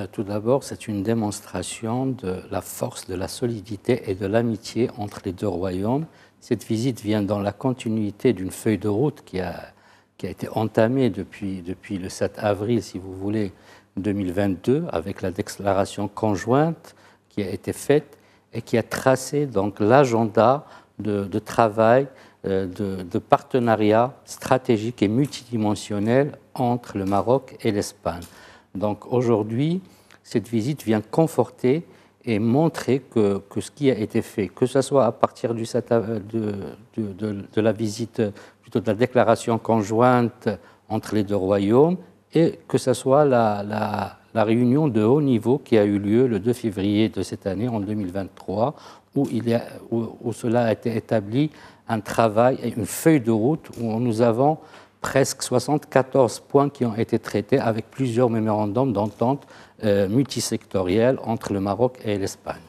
tout d'abord, c'est une démonstration de la force, de la solidité et de l'amitié entre les deux royaumes. Cette visite vient dans la continuité d'une feuille de route qui a été entamée depuis le 7 avril, si vous voulez, 2022, avec la déclaration conjointe qui a été faite et qui a tracé donc l'agenda de travail, de partenariat stratégique et multidimensionnel entre le Maroc et l'Espagne. Donc aujourd'hui, cette visite vient conforter et montrer que ce qui a été fait, que ce soit à partir de la visite, plutôt de la déclaration conjointe entre les deux royaumes, et que ce soit la réunion de haut niveau qui a eu lieu le 2 février de cette année, en 2023, où cela a été établi, un travail et une feuille de route où nous avons presque 74 points qui ont été traités avec plusieurs mémorandums d'entente multisectoriels entre le Maroc et l'Espagne.